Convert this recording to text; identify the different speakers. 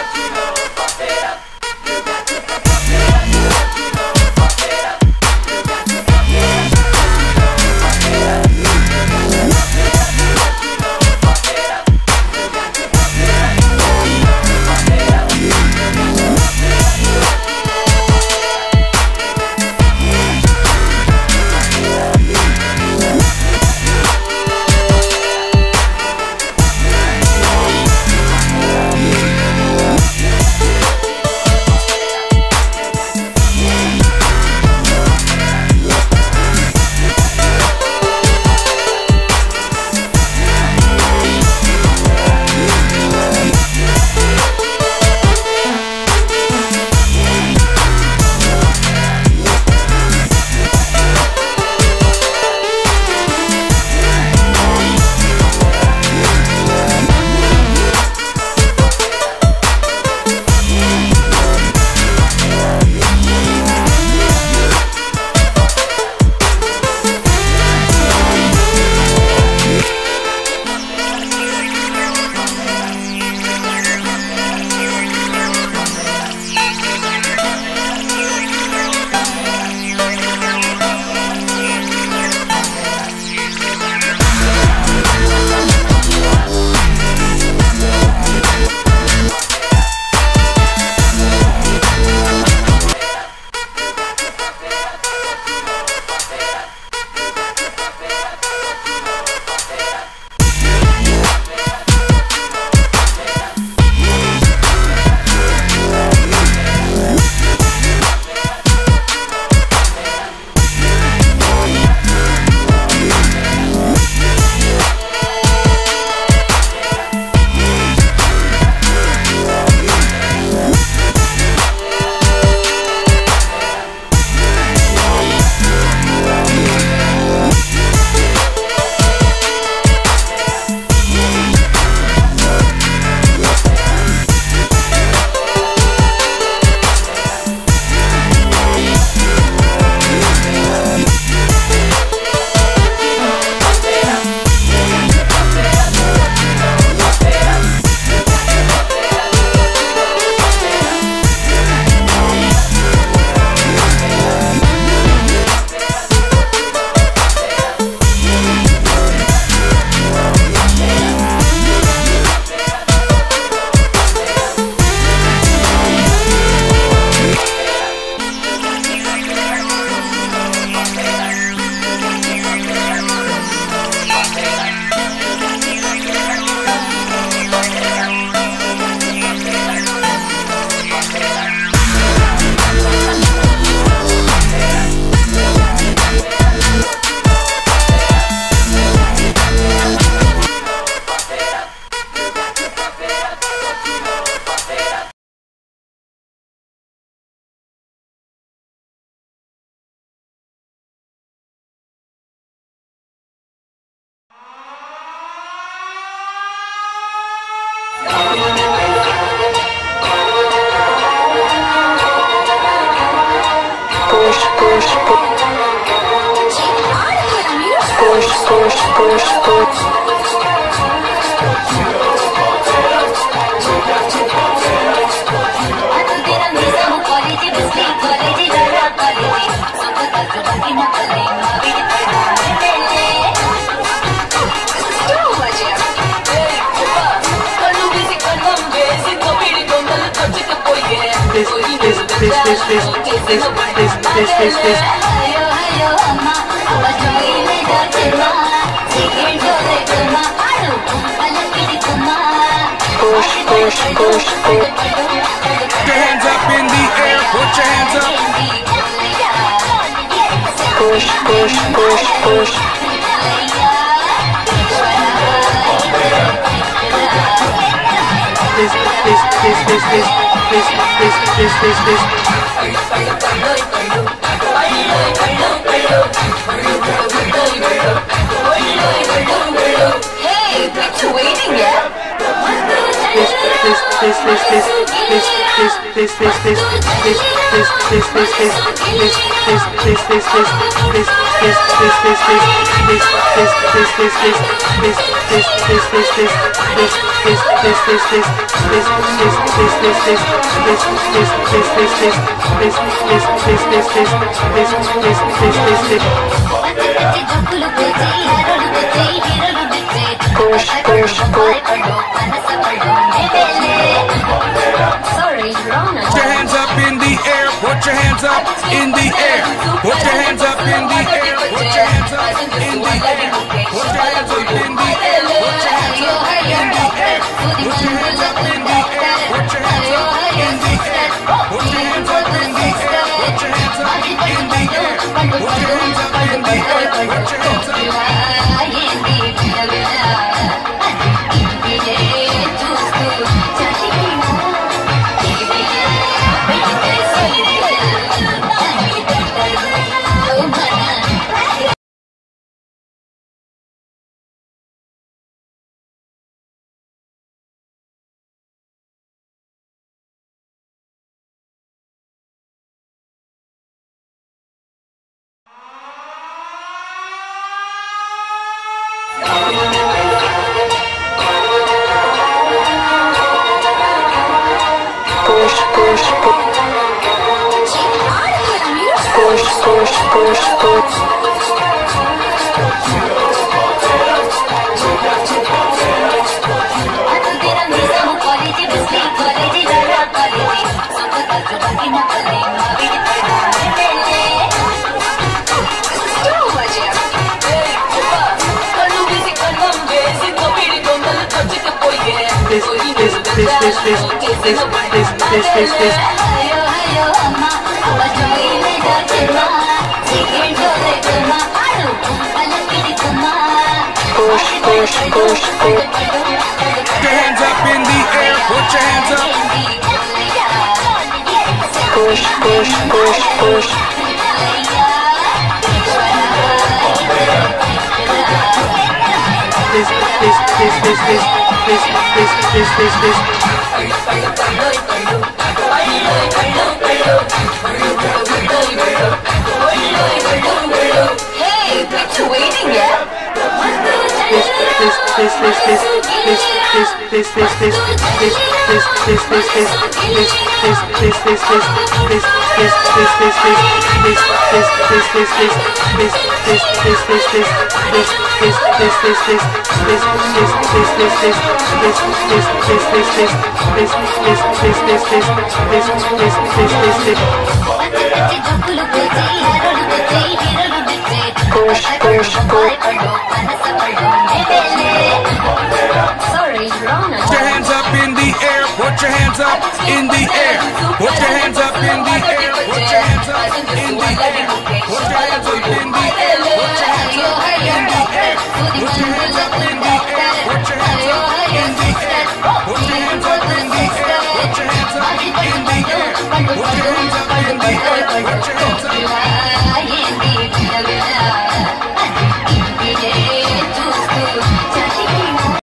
Speaker 1: Hey, quit waiting yet? Put your hands up in the air, put your hands up in the air, put your hands up in the air, put your hands up in the air, put your hands up in the air, put your hands up in the air, put your hands up in the air, put your hands up in the air, put your hands up in the air, put your hands up in the air, put your hands up in the air, put your hands up in the air, put your hands up in the air, put your hands up in the air.